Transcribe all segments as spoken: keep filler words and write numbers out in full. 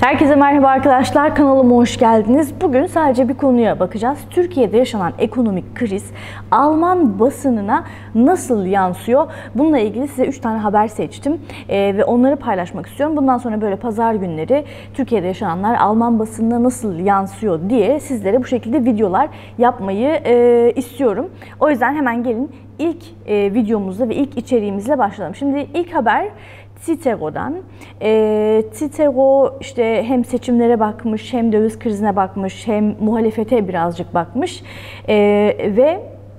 Herkese merhaba arkadaşlar, kanalıma hoş geldiniz. Bugün sadece bir konuya bakacağız. Türkiye'de yaşanan ekonomik kriz Alman basınına nasıl yansıyor? Bununla ilgili size üç tane haber seçtim ee, ve onları paylaşmak istiyorum. Bundan sonra böyle pazar günleri Türkiye'de yaşananlar Alman basınına nasıl yansıyor diye sizlere bu şekilde videolar yapmayı e, istiyorum. O yüzden hemen gelin ilk e, videomuzla ve ilk içeriğimizle başlayalım. Şimdi ilk haber Citero'dan. E, Citero işte hem seçimlere bakmış, hem döviz krizine bakmış, hem muhalefete birazcık bakmış e, ve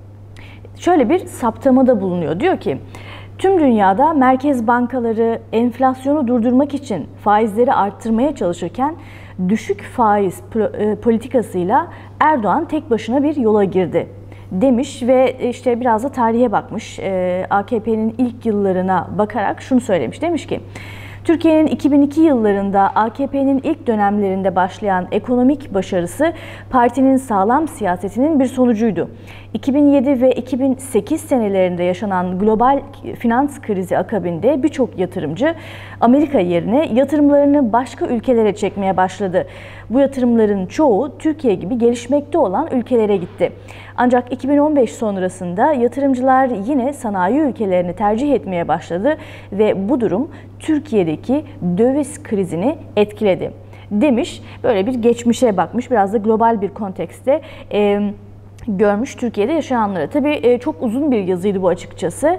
şöyle bir saptamada bulunuyor. Diyor ki, tüm dünyada merkez bankaları enflasyonu durdurmak için faizleri arttırmaya çalışırken düşük faiz politikasıyla Erdoğan tek başına bir yola girdi demiş ve işte biraz da tarihe bakmış. A K P'nin ilk yıllarına bakarak şunu söylemiş. Demiş ki, Türkiye'nin iki bin iki yıllarında A K P'nin ilk dönemlerinde başlayan ekonomik başarısı partinin sağlam siyasetinin bir sonucuydu. iki bin yedi ve iki bin sekiz senelerinde yaşanan global finans krizi akabinde birçok yatırımcı Amerika yerine yatırımlarını başka ülkelere çekmeye başladı. Bu yatırımların çoğu Türkiye gibi gelişmekte olan ülkelere gitti. Ancak iki bin on beş sonrasında yatırımcılar yine sanayi ülkelerini tercih etmeye başladı ve bu durum Türkiye'deki döviz krizini etkiledi demiş. Böyle bir geçmişe bakmış, biraz da global bir kontekste e, görmüş Türkiye'de yaşananları. Tabii e, çok uzun bir yazıydı bu açıkçası.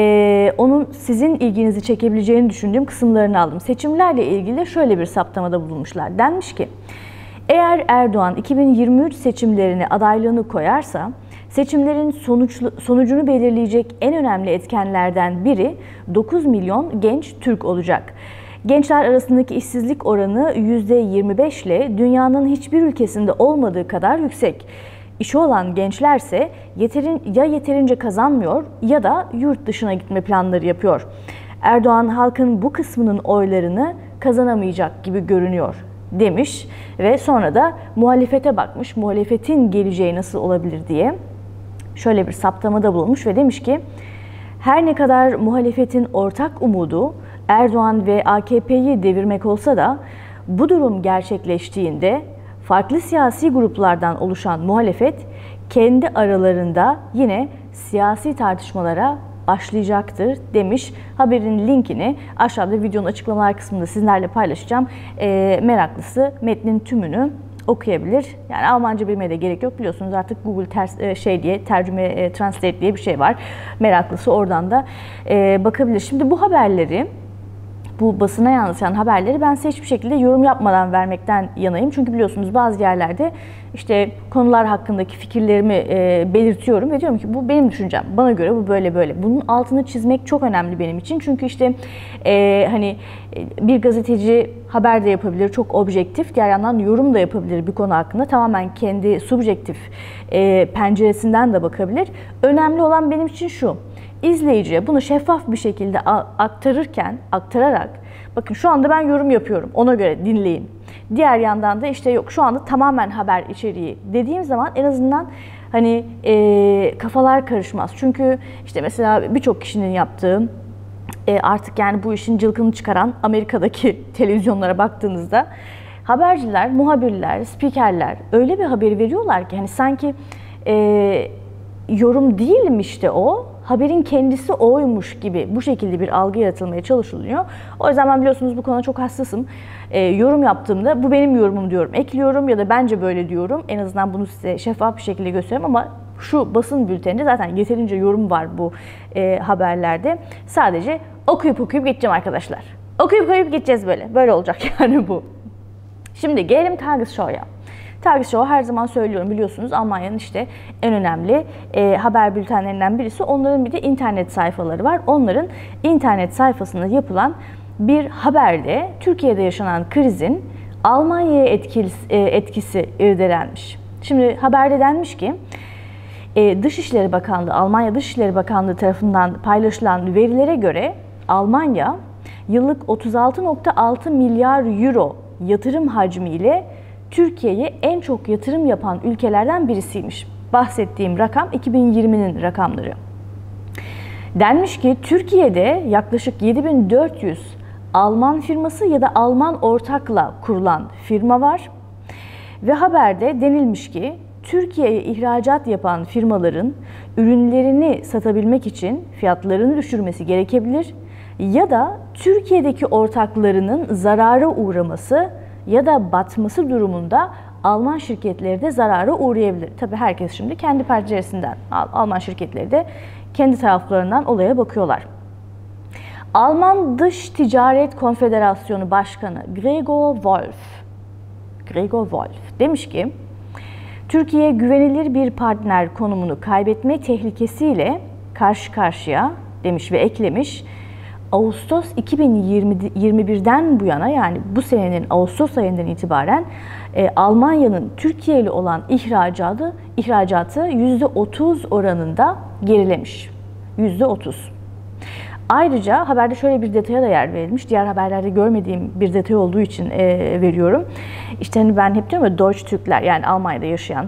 E, onun sizin ilginizi çekebileceğini düşündüğüm kısımlarını aldım. Seçimlerle ilgili şöyle bir saptamada bulunmuşlar. Denmiş ki, eğer Erdoğan iki bin yirmi üç seçimlerine adaylığını koyarsa, seçimlerin sonuçlu, sonucunu belirleyecek en önemli etkenlerden biri dokuz milyon genç Türk olacak. Gençler arasındaki işsizlik oranı yüzde yirmi beş ile dünyanın hiçbir ülkesinde olmadığı kadar yüksek. İşi olan gençlerse yeterin, ya yeterince kazanmıyor ya da yurt dışına gitme planları yapıyor. Erdoğan halkın bu kısmının oylarını kazanamayacak gibi görünüyor demiş ve sonra da muhalefete bakmış. Muhalefetin geleceği nasıl olabilir diye şöyle bir saptamada bulunmuş ve demiş ki, her ne kadar muhalefetin ortak umudu Erdoğan ve A K P'yi devirmek olsa da bu durum gerçekleştiğinde farklı siyasi gruplardan oluşan muhalefet kendi aralarında yine siyasi tartışmalara başlayacaktır demiş. Haberin linkini aşağıda videonun açıklamalar kısmında sizlerle paylaşacağım. E, meraklısı metnin tümünü okuyabilir. Yani Almanca bilmeye de gerek yok, biliyorsunuz artık Google ters, şey diye tercüme translate diye bir şey var. Meraklısı oradan da e, bakabilir. Şimdi bu haberleri, bu basına yansıyan haberleri ben size hiçbir şekilde yorum yapmadan vermekten yanayım. Çünkü biliyorsunuz bazı yerlerde işte konular hakkındaki fikirlerimi e, belirtiyorum ve diyorum ki bu benim düşüncem. Bana göre bu böyle böyle. Bunun altını çizmek çok önemli benim için. Çünkü işte e, hani bir gazeteci haber de yapabilir, çok objektif. Diğer yandan yorum da yapabilir bir konu hakkında. Tamamen kendi subjektif e, penceresinden de bakabilir. Önemli olan benim için şu: İzleyiciye bunu şeffaf bir şekilde aktarırken, aktararak, bakın şu anda ben yorum yapıyorum, ona göre dinleyin. Diğer yandan da işte yok şu anda tamamen haber içeriği dediğim zaman en azından hani e, kafalar karışmaz. Çünkü işte mesela birçok kişinin yaptığı e, artık yani bu işin cılkını çıkaran Amerika'daki televizyonlara baktığınızda haberciler, muhabirler, spikerler öyle bir haberi veriyorlar ki hani sanki e, yorum değilmiş işte o. Haberin kendisi oymuş gibi bu şekilde bir algı yaratılmaya çalışılıyor. O yüzden ben biliyorsunuz bu konuda çok hassasım. E, yorum yaptığımda bu benim yorumum diyorum, ekliyorum ya da bence böyle diyorum. En azından bunu size şeffaf bir şekilde gösteriyorum ama şu basın bülteninde zaten yeterince yorum var bu e, haberlerde. Sadece okuyup okuyup geçeceğim arkadaşlar. Okuyup okuyup geçeceğiz böyle. Böyle olacak yani bu. Şimdi gelelim Tagesschau'ya. Tagesschau her zaman söylüyorum, biliyorsunuz Almanya'nın işte en önemli e, haber bültenlerinden birisi. Onların bir de internet sayfaları var. Onların internet sayfasında yapılan bir haberde Türkiye'de yaşanan krizin Almanya'ya etkisi, e, etkisi irdelenmiş. Şimdi haberde denmiş ki, e, Dışişleri Bakanlığı, Almanya Dışişleri Bakanlığı tarafından paylaşılan verilere göre Almanya yıllık otuz altı nokta altı milyar euro yatırım hacmiyle Türkiye'ye en çok yatırım yapan ülkelerden birisiymiş. Bahsettiğim rakam iki bin yirminin rakamları. Denmiş ki Türkiye'de yaklaşık yedi bin dört yüz Alman firması ya da Alman ortakla kurulan firma var. Ve haberde denilmiş ki Türkiye'ye ihracat yapan firmaların ürünlerini satabilmek için fiyatlarını düşürmesi gerekebilir ya da Türkiye'deki ortaklarının zarara uğraması ya da batması durumunda Alman şirketleri de zarara uğrayabilir. Tabii herkes şimdi kendi penceresinden, Alman şirketleri de kendi taraflarından olaya bakıyorlar. Alman Dış Ticaret Konfederasyonu Başkanı Gregor Wolf, Gregor Wolf demiş ki, Türkiye güvenilir bir partner konumunu kaybetme tehlikesiyle karşı karşıya demiş ve eklemiş. Ağustos iki bin yirmi bir'den bu yana, yani bu senenin Ağustos ayından itibaren e, Almanya'nın Türkiye ile olan ihracatı ihracatı yüzde otuz oranında gerilemiş. yüzde otuz. Ayrıca haberde şöyle bir detaya da yer verilmiş. Diğer haberlerde görmediğim bir detay olduğu için e, veriyorum. İşte hani ben hep diyorum ya, Deutsch Türkler, yani Almanya'da yaşayan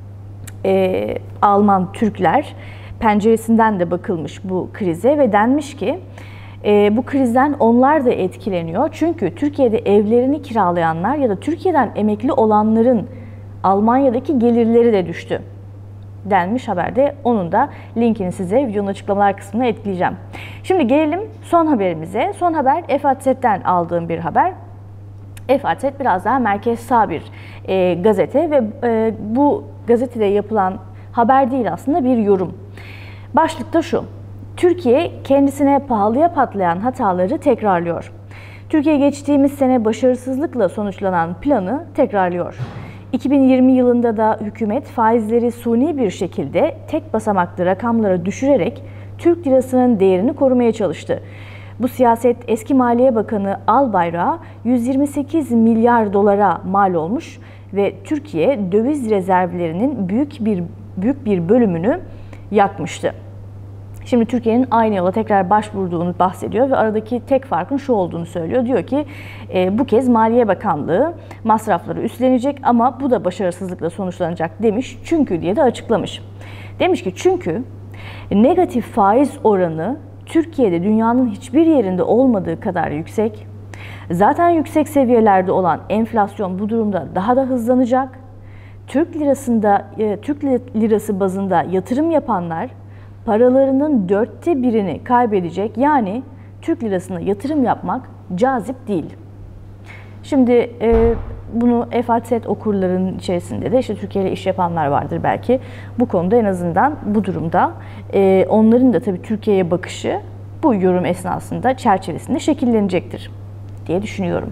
e, Alman Türkler penceresinden de bakılmış bu krize ve denmiş ki e, bu krizden onlar da etkileniyor. Çünkü Türkiye'de evlerini kiralayanlar ya da Türkiye'den emekli olanların Almanya'daki gelirleri de düştü denmiş haberde. Onun da linkini size videonun açıklamalar kısmına ekleyeceğim. Şimdi gelelim son haberimize. Son haber F A T S'ten aldığım bir haber. F A T S biraz daha merkez sağ bir e, gazete ve e, bu gazetede yapılan haber değil, aslında bir yorum. Başlıkta şu: Türkiye kendisine pahalıya patlayan hataları tekrarlıyor. Türkiye geçtiğimiz sene başarısızlıkla sonuçlanan planı tekrarlıyor. iki bin yirmi yılında da hükümet faizleri suni bir şekilde tek basamaklı rakamlara düşürerek Türk lirasının değerini korumaya çalıştı. Bu siyaset eski Maliye Bakanı Albayrak'a yüz yirmi sekiz milyar dolara mal olmuş ve Türkiye döviz rezervlerinin büyük bir büyük bir bölümünü yakmıştı. Şimdi Türkiye'nin aynı yola tekrar başvurduğunu bahsediyor ve aradaki tek farkın şu olduğunu söylüyor. Diyor ki e, bu kez Maliye Bakanlığı masrafları üstlenecek ama bu da başarısızlıkla sonuçlanacak demiş. Çünkü diye de açıklamış. Demiş ki çünkü negatif faiz oranı Türkiye'de dünyanın hiçbir yerinde olmadığı kadar yüksek. Zaten yüksek seviyelerde olan enflasyon bu durumda daha da hızlanacak. Türk lirasında e, Türk lirası bazında yatırım yapanlar paralarının dörtte birini kaybedecek. Yani Türk lirasına yatırım yapmak cazip değil. Şimdi e, bunu F A T S okurların içerisinde de işte Türkiye ile iş yapanlar vardır belki. Bu konuda en azından bu durumda e, onların da tabii Türkiye'ye bakışı bu yorum esnasında çerçevesinde şekillenecektir diye düşünüyorum.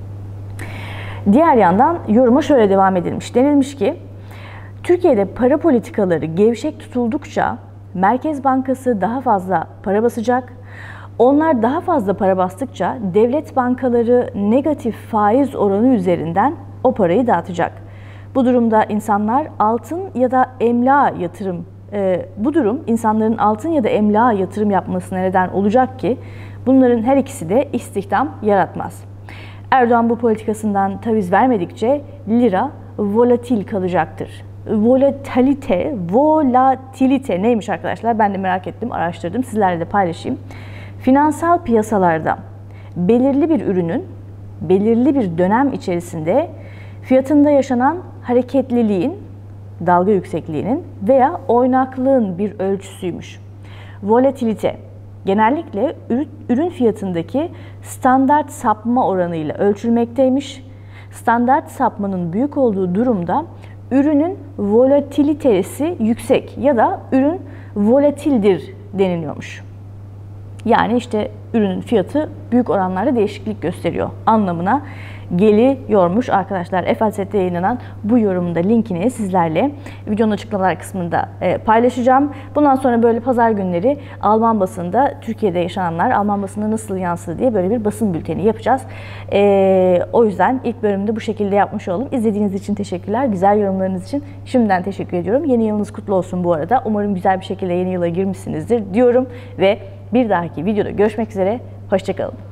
Diğer yandan yoruma şöyle devam edilmiş. Denilmiş ki Türkiye'de para politikaları gevşek tutuldukça Merkez Bankası daha fazla para basacak. Onlar daha fazla para bastıkça devlet bankaları negatif faiz oranı üzerinden o parayı dağıtacak. Bu durumda insanlar altın ya da emlağa yatırım, e, bu durum insanların altın ya da emlağa yatırım yapmasına neden olacak ki bunların her ikisi de istihdam yaratmaz. Erdoğan bu politikasından taviz vermedikçe lira volatil kalacaktır. Volatilite, volatilite neymiş arkadaşlar? Ben de merak ettim, araştırdım. Sizlerle de paylaşayım. Finansal piyasalarda belirli bir ürünün belirli bir dönem içerisinde fiyatında yaşanan hareketliliğin, dalga yüksekliğinin veya oynaklığın bir ölçüsüymüş. Volatilite genellikle ürün fiyatındaki standart sapma oranıyla ölçülmekteymiş. Standart sapmanın büyük olduğu durumda ürünün volatilitesi yüksek ya da ürün volatildir deniliyormuş. Yani işte ürünün fiyatı büyük oranlarda değişiklik gösteriyor anlamına geliyormuş arkadaşlar. F A T S'te yayınlanan bu yorumun da linkini sizlerle videonun açıklamalar kısmında paylaşacağım. Bundan sonra böyle pazar günleri Alman basında Türkiye'de yaşananlar Alman basında nasıl yansıdı diye böyle bir basın bülteni yapacağız. Ee, o yüzden ilk bölümde bu şekilde yapmış oldum. İzlediğiniz için teşekkürler. Güzel yorumlarınız için şimdiden teşekkür ediyorum. Yeni yılınız kutlu olsun bu arada. Umarım güzel bir şekilde yeni yıla girmişsinizdir diyorum ve bir dahaki videoda görüşmek üzere. Hoşça kalın.